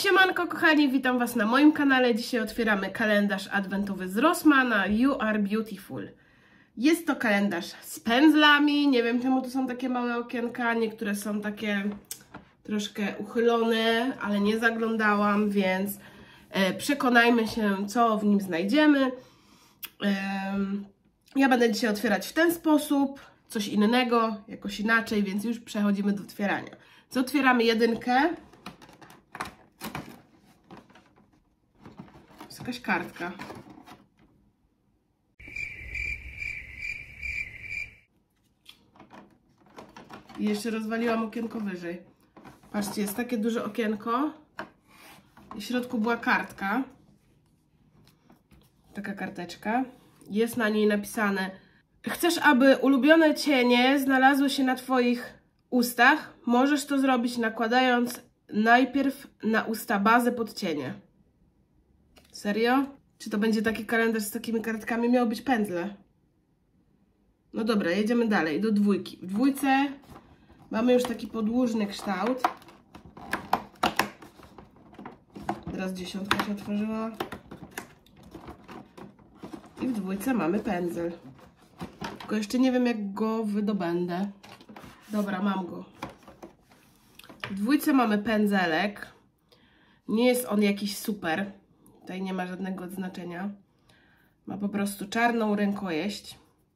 Siemanko kochani, witam Was na moim kanale. Dzisiaj otwieramy kalendarz adwentowy z Rossmana You Are Beautiful. Jest to kalendarz z pędzlami, nie wiem czemu to są takie małe okienka, niektóre są takie troszkę uchylone, ale nie zaglądałam, więc przekonajmy się, co w nim znajdziemy. Ja będę dzisiaj otwierać w ten sposób, coś innego, jakoś inaczej, więc już przechodzimy do otwierania. Co otwieramy jedynkę. Jest jakaś kartka. I jeszcze rozwaliłam okienko wyżej. Patrzcie, jest takie duże okienko. I w środku była kartka. Taka karteczka. Jest na niej napisane: chcesz, aby ulubione cienie znalazły się na Twoich ustach? Możesz to zrobić, nakładając najpierw na usta bazę pod cienie. Serio? Czy to będzie taki kalendarz z takimi kartkami? Miało być pędzle. No dobra, jedziemy dalej, do dwójki. W dwójce mamy już taki podłużny kształt. Teraz dziesiątka się otworzyła. I w dwójce mamy pędzel. Tylko jeszcze nie wiem, jak go wydobędę. Dobra, mam go. W dwójce mamy pędzelek. Nie jest on jakiś super. Tutaj nie ma żadnego odznaczenia. Ma po prostu czarną rękojeść.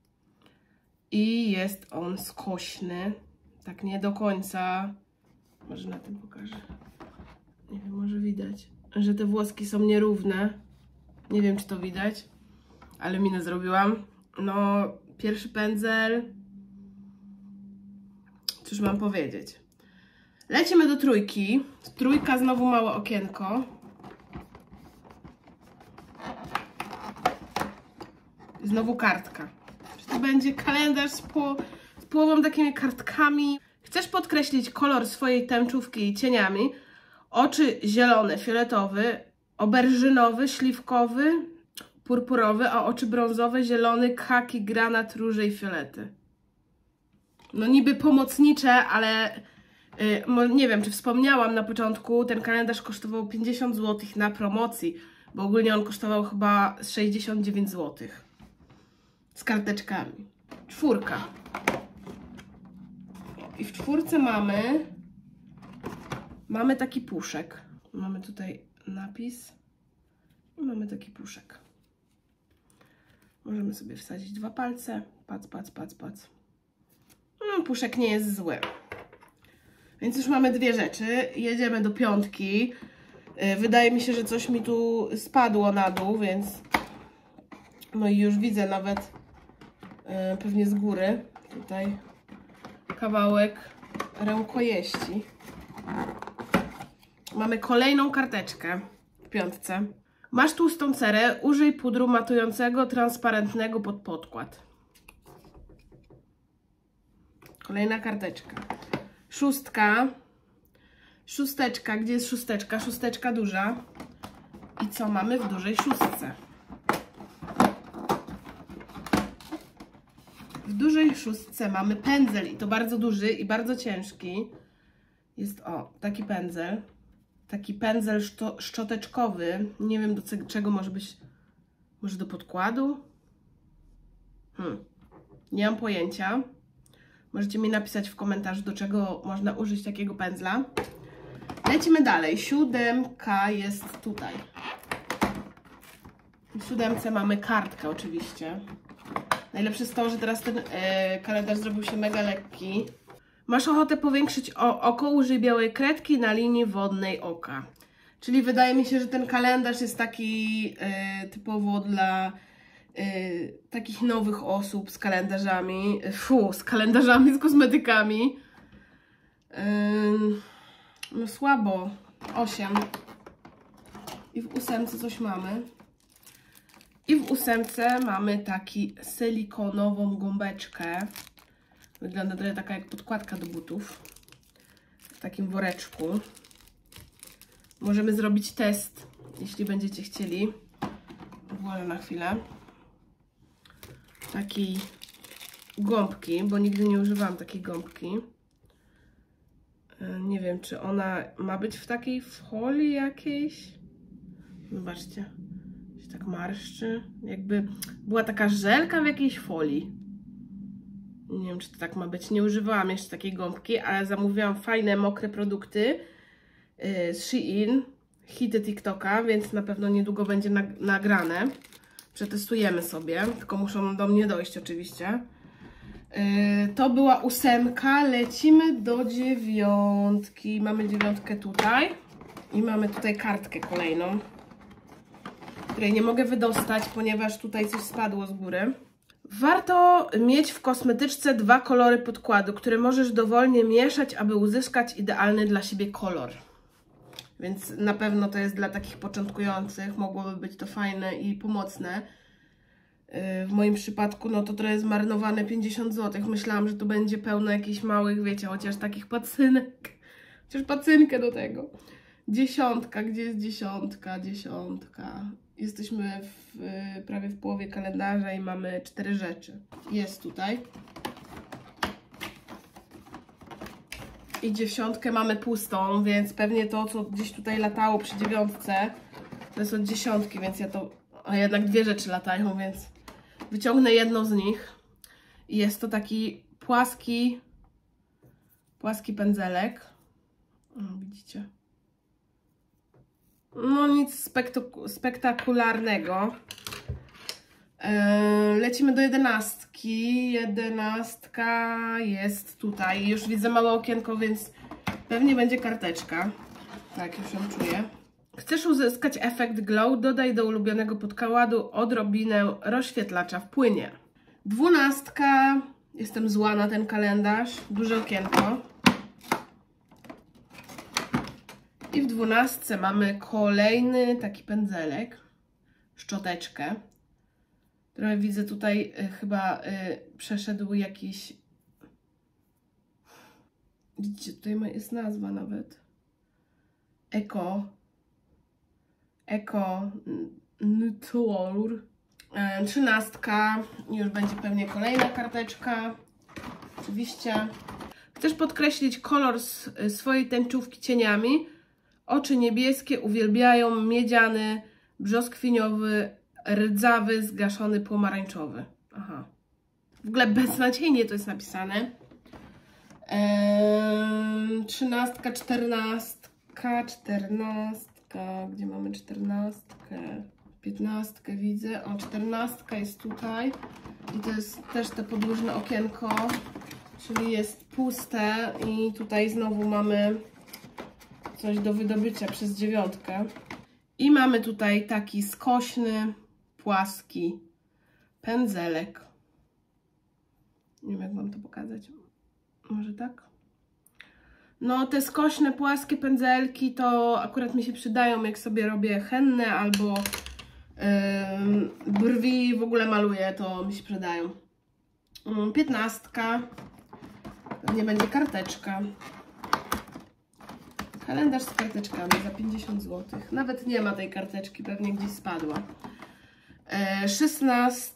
I jest on skośny. Tak nie do końca. Może na tym pokażę. Nie wiem, może widać, że te włoski są nierówne. Nie wiem, czy to widać. Ale minę zrobiłam. No, pierwszy pędzel. Cóż mam powiedzieć. Lecimy do trójki. Trójka, znowu małe okienko. Znowu kartka. Czy to będzie kalendarz z połową takimi kartkami? Chcesz podkreślić kolor swojej tęczówki cieniami? Oczy zielone, fioletowy, oberżynowy, śliwkowy, purpurowy, a oczy brązowe, zielony, khaki, granat, róże i fiolety. No niby pomocnicze, ale nie wiem, czy wspomniałam na początku, ten kalendarz kosztował 50 zł na promocji, bo ogólnie on kosztował chyba 69 zł. Z karteczkami. Czwórka. I w czwórce mamy taki puszek. Mamy tutaj napis i mamy taki puszek. Możemy sobie wsadzić dwa palce. Pac, pac, pac, pac. Puszek nie jest zły. Więc już mamy dwie rzeczy. Jedziemy do piątki. Wydaje mi się, że coś mi tu spadło na dół, więc no i już widzę nawet pewnie z góry tutaj kawałek rękojeści. Mamy kolejną karteczkę w piątce. Masz tłustą cerę, użyj pudru matującego, transparentnego pod podkład. Kolejna karteczka. Szóstka. Szósteczka. Gdzie jest szósteczka? Szósteczka duża. I co mamy w dużej szóstce? W dużej szóstce mamy pędzel i to bardzo duży i bardzo ciężki. Jest taki pędzel. Taki pędzel szczoteczkowy. Nie wiem, do czego może być. Może do podkładu? Nie mam pojęcia. Możecie mi napisać w komentarzu, do czego można użyć takiego pędzla. Lecimy dalej. Siódemka jest tutaj. W siódemce mamy kartkę oczywiście. Najlepsze jest to, że teraz ten kalendarz zrobił się mega lekki. Masz ochotę powiększyć oko, użyj białej kredki na linii wodnej oka. Czyli wydaje mi się, że ten kalendarz jest taki typowo dla takich nowych osób z kalendarzami. Z kalendarzami, z kosmetykami. No słabo. 8. I w ósemce coś mamy. I w ósemce mamy taki silikonową gąbeczkę. Wygląda trochę taka jak podkładka do butów. W takim woreczku. Możemy zrobić test, jeśli będziecie chcieli. Włożę na chwilę. Takiej gąbki, bo nigdy nie używałam takiej gąbki. Nie wiem, czy ona ma być w takiej folii jakiejś. Zobaczcie, się tak marszczy. Jakby była taka żelka w jakiejś folii. Nie wiem, czy to tak ma być. Nie używałam jeszcze takiej gąbki, ale zamówiłam fajne, mokre produkty z Shein, hity TikToka, więc na pewno niedługo będzie nagrane. Przetestujemy sobie, tylko muszą do mnie dojść oczywiście. To była 8, lecimy do 9. Mamy 9 tutaj i mamy tutaj kartkę kolejną, której nie mogę wydostać, ponieważ tutaj coś spadło z góry. Warto mieć w kosmetyczce 2 kolory podkładu, które możesz dowolnie mieszać, aby uzyskać idealny dla siebie kolor. Więc na pewno to jest dla takich początkujących, mogłoby być to fajne i pomocne. W moim przypadku no to trochę zmarnowane 50 zł. Myślałam, że to będzie pełno jakichś małych, wiecie, chociaż takich pacynek. Chociaż pacynkę do tego. 10, gdzie jest 10? 10. Jesteśmy prawie w połowie kalendarza i mamy 4 rzeczy. Jest tutaj. I 10 mamy pustą, więc pewnie to, co gdzieś tutaj latało przy 9, to jest od 10, więc ja to... A jednak 2 rzeczy latają, więc wyciągnę jedną z nich. I jest to taki płaski pędzelek. O, widzicie? No nic spektakularnego. Lecimy do 11. 11 jest tutaj. Już widzę małe okienko, więc pewnie będzie karteczka. Tak, już ją czuję. Chcesz uzyskać efekt glow? Dodaj do ulubionego podkładu odrobinę rozświetlacza w płynie. 12. Jestem zła na ten kalendarz. Duże okienko. I w 12 mamy kolejny taki pędzelek. Szczoteczkę. Trochę widzę tutaj chyba przeszedł jakiś... Widzicie, tutaj jest nazwa nawet. Eco Nutor. 13. Już będzie pewnie kolejna karteczka. Oczywiście. Chcesz podkreślić kolor swojej tęczówki cieniami? Oczy niebieskie uwielbiają miedziany, brzoskwiniowy, rdzawy, zgaszony pomarańczowy. Aha. W ogóle beznadziejnie to jest napisane. 13, 14. Gdzie mamy 14? 15 widzę. O, 14 jest tutaj. I to jest też te podłużne okienko, czyli jest puste i tutaj znowu mamy coś do wydobycia przez 9. I mamy tutaj taki skośny, płaski pędzelek. Nie wiem, jak mam to pokazać. Może tak? No, te skośne, płaskie pędzelki to akurat mi się przydają, jak sobie robię hennę albo brwi w ogóle maluję, to mi się przydają. 15. Pewnie będzie karteczka. Kalendarz z karteczkami za 50 zł. Nawet nie ma tej karteczki, pewnie gdzieś spadła. 16.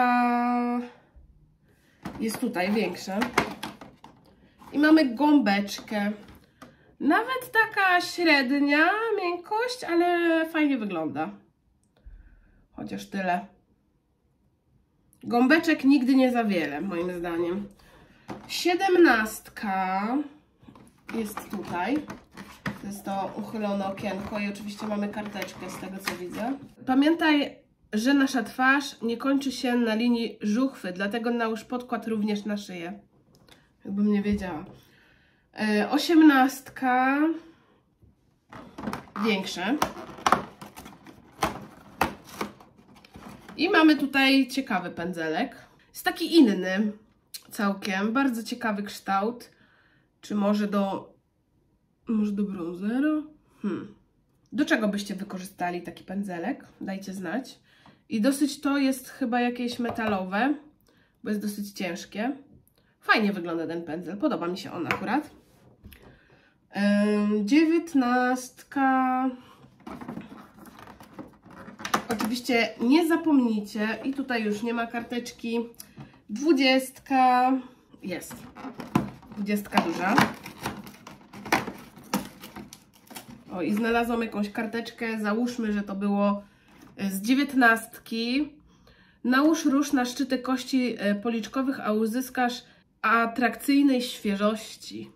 Jest tutaj większa. I mamy gąbeczkę. Nawet taka średnia miękkość, ale fajnie wygląda. Chociaż tyle. Gąbeczek nigdy nie za wiele, moim zdaniem. 17. Jest tutaj. To jest to uchylone okienko i oczywiście mamy karteczkę z tego, co widzę. Pamiętaj, że nasza twarz nie kończy się na linii żuchwy, dlatego nałóż podkład również na szyję. Jakbym nie wiedziała. 18. Większe. I mamy tutaj ciekawy pędzelek. Jest taki inny całkiem. Bardzo ciekawy kształt. Czy może do bronzera? Do czego byście wykorzystali taki pędzelek? Dajcie znać. I dosyć to jest chyba jakieś metalowe, bo jest dosyć ciężkie. Fajnie wygląda ten pędzel. Podoba mi się on akurat. 19. Oczywiście nie zapomnijcie. I tutaj już nie ma karteczki. 20. Jest. 20 duża. O, i znalazłam jakąś karteczkę, załóżmy, że to było z 19. Nałóż róż na szczyty kości policzkowych, a uzyskasz atrakcyjnej świeżości.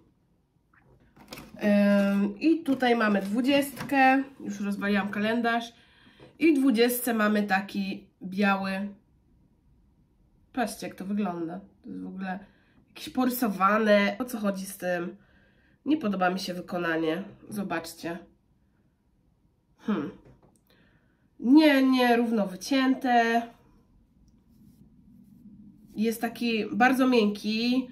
I tutaj mamy 20, już rozwaliłam kalendarz. I w 20 mamy taki biały. Patrzcie, jak to wygląda. To jest w ogóle jakieś porysowane. O co chodzi z tym? Nie podoba mi się wykonanie. Zobaczcie. Nie równo wycięte. Jest taki bardzo miękki.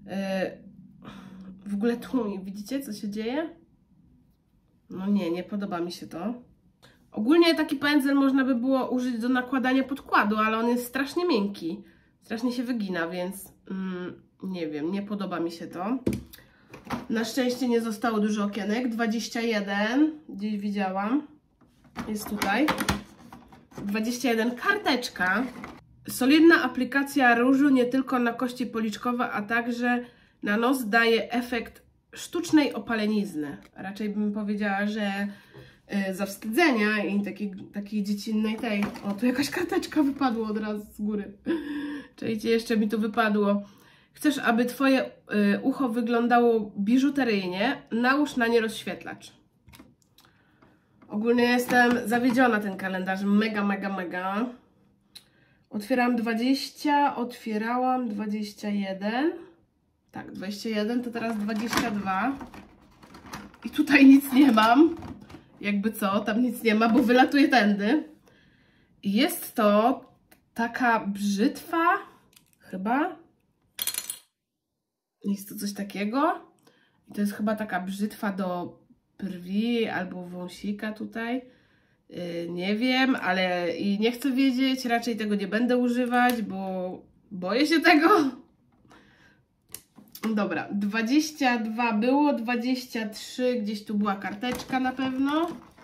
W ogóle tu, widzicie, co się dzieje? No nie podoba mi się to. Ogólnie taki pędzel można by było użyć do nakładania podkładu, ale on jest strasznie miękki. Strasznie się wygina, więc nie wiem, nie podoba mi się to. Na szczęście nie zostało dużo okienek. 21, gdzieś widziałam. Jest tutaj. 21, karteczka. Solidna aplikacja różu nie tylko na kości policzkowe, a także na nos daje efekt sztucznej opalenizny. Raczej bym powiedziała, że zawstydzenia i takiej dziecinnej tej. O, tu jakaś karteczka wypadła od razu z góry. Czekajcie, jeszcze mi tu wypadło. Chcesz, aby twoje ucho wyglądało biżuteryjnie? Nałóż na nie rozświetlacz. Ogólnie jestem zawiedziona tym kalendarzem. Mega. Otwierałam 20, otwierałam 21. Tak, 21, to teraz 22. I tutaj nic nie mam. Jakby co, tam nic nie ma, bo wylatuje tędy. Jest to taka brzytwa, chyba. Jest to coś takiego. I to jest chyba taka brzytwa do brwi albo wąsika tutaj. Nie wiem, ale i nie chcę wiedzieć. Raczej tego nie będę używać, bo boję się tego. Dobra, 22 było, 23, gdzieś tu była karteczka na pewno.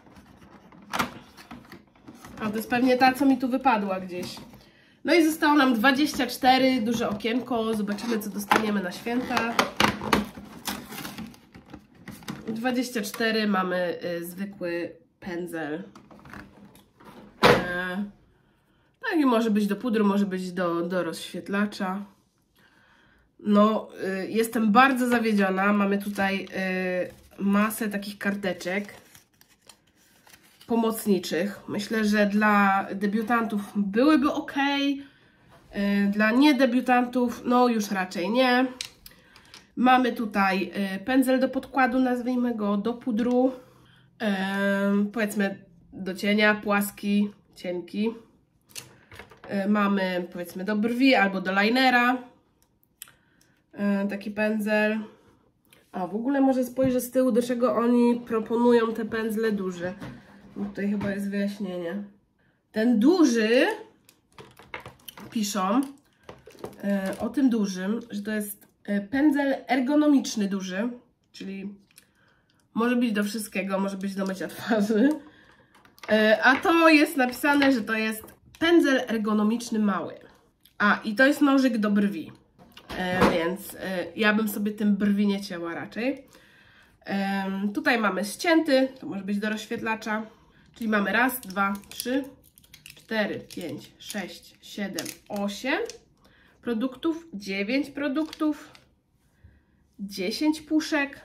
A to jest pewnie ta, co mi tu wypadła gdzieś. No i zostało nam 24, duże okienko. Zobaczymy, co dostaniemy na święta. 24 mamy zwykły pędzel. Tak, i może być do pudru, może być do rozświetlacza. No, jestem bardzo zawiedziona. Mamy tutaj masę takich karteczek pomocniczych. Myślę, że dla debiutantów byłyby ok. Dla niedebiutantów, no już raczej nie. Mamy tutaj pędzel do podkładu, nazwijmy go, do pudru. Powiedzmy do cienia, płaski, cienki. Mamy powiedzmy do brwi albo do linera. Taki pędzel. A w ogóle może spojrzę z tyłu, do czego oni proponują te pędzle duże. Tutaj chyba jest wyjaśnienie. Ten duży, piszą o tym dużym, że to jest pędzel ergonomiczny duży, czyli może być do wszystkiego, może być do mycia twarzy. A to jest napisane, że to jest pędzel ergonomiczny mały. A, i to jest nożyk do brwi. Więc ja bym sobie tym brwi nie cięła raczej. Tutaj mamy ścięty, to może być do rozświetlacza. Czyli mamy raz, 2, 3, 4, 5, 6, 7, 8 produktów, 9 produktów, 10 puszek,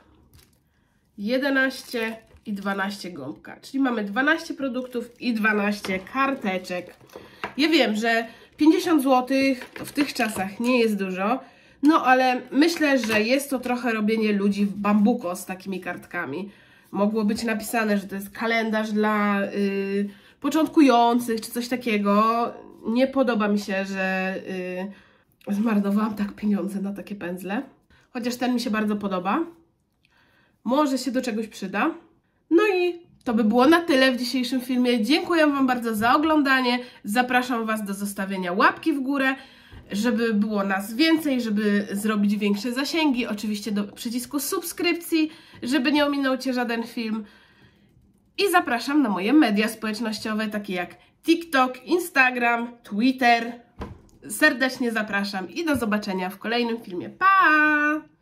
11 i 12 gąbka. Czyli mamy 12 produktów i 12 karteczek. Ja wiem, że 50 zł to w tych czasach nie jest dużo, no ale myślę, że jest to trochę robienie ludzi w bambuko z takimi kartkami. Mogło być napisane, że to jest kalendarz dla początkujących, czy coś takiego. Nie podoba mi się, że zmarnowałam tak pieniądze na takie pędzle. Chociaż ten mi się bardzo podoba. Może się do czegoś przyda. No i to by było na tyle w dzisiejszym filmie. Dziękuję Wam bardzo za oglądanie. Zapraszam Was do zostawienia łapki w górę, żeby było nas więcej, żeby zrobić większe zasięgi. Oczywiście do przycisku subskrypcji, żeby nie ominął Cię żaden film. I zapraszam na moje media społecznościowe, takie jak TikTok, Instagram, Twitter. Serdecznie zapraszam i do zobaczenia w kolejnym filmie. Pa!